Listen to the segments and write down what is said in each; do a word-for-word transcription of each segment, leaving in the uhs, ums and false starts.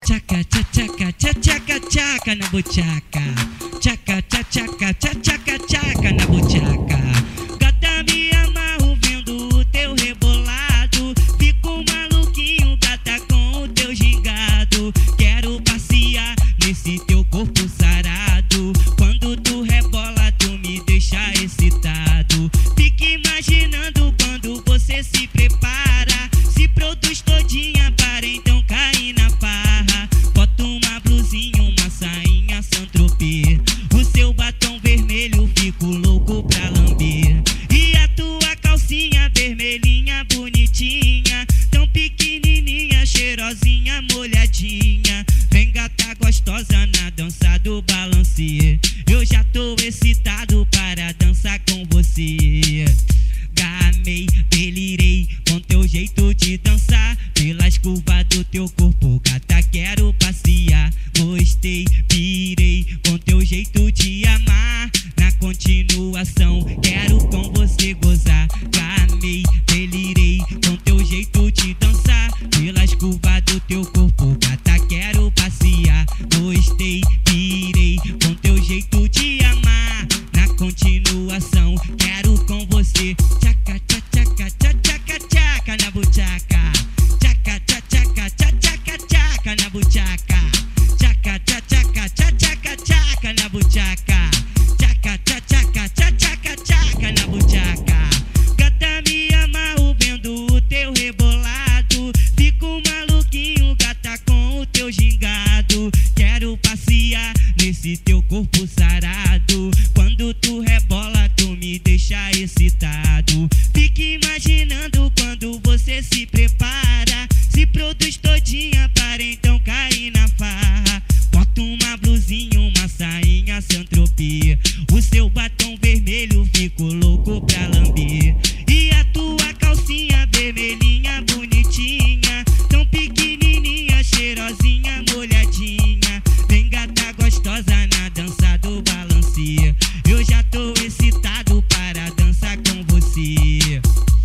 tchaca, tchaca, tchaca, tchaca na buchaca. Tchaca, tchaca, tchaca, tchaca na buchaca. Gata, me amarro vendo o teu rebolado. Fico maluquinho, gata, com o teu gingado. Quero passear nesse teu corpo sarado. Quando tu rebola, tu me deixa excitado. Fique imaginando quando você se prepara. Se produz todinha para então cair na farra. Bota uma blusinha, uma sainha Saint-Tropez. O seu batom vermelho, fico louco pra lamber. E a tua calcinha vermelhinha, bonitinha, tão pequenininha, cheirosinha, molhadinha. Vem gata gostosa na dança do balancier. Eu já tô excitado para dançar com você. Gamei, delirei com teu jeito de dançar. Pelas curvas do teu corpo, gata, quero passear. Gostei, pirei com teu jeito de amar. Na continuação, quero com você gozar. Gamei, delirei com teu jeito de dançar. Pelas curvas do teu corpo, gata, quero passear. Gostei, pirei com teu jeito de amar. Na continuação, quero com você. Tchaca, tchaca, tchaca, tchaca na buchaca. Tchaca, tchaca, tchaca, tchaca na buchaca. Tchaca, tchaca, tchaca, tchaca na buchaca. Tchaca, tchaca, tchaca, tchaca na buchaca. Gata, me amarro vendo o teu rebolado. Fico maluquinho, gata, com o teu gingado. Quero passear nesse teu corpo sarado. Quando tu rebola, tu me deixa excitado. Fique imaginando quando você se prepara. Se produz todinha para então cair na farra. Bota uma blusinha, uma sainha Saint-Tropez. O seu batom vermelho, fico louco pra lamber. E a tua calcinha vermelhinha, bonitinha, tão pequenininha, cheirosinha, molhadinha. Vem gata gostosa na dança do balancier. Eu já tô excitado para dançar com você.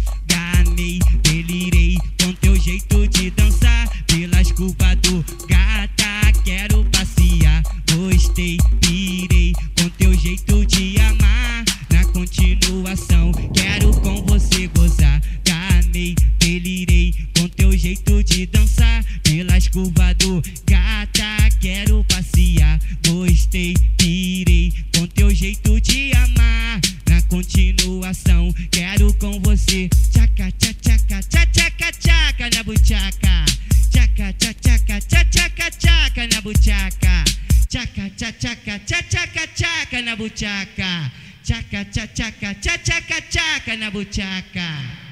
Gamei, delirei com teu jeito de dançar. Pelas curvas do gata, quero passear. Gostei, pirei com teu jeito de amar. Na continuação, quero com você gozar. Gamei, delirei com teu jeito de dançar. Pelas curvas do gata, quero passear. Gostei, pirei com teu jeito de amar. Na continuação, quero com você. Tchaca, tchaca, tchaca, tchaca na buchaca. Tchaca, tchaca, tchaca, tchaca na buchaca. Tchaca, tchaca, tchaca, tchaca na buchaca. Tchaca, tchaca, tchaca, tchaca na buchaca.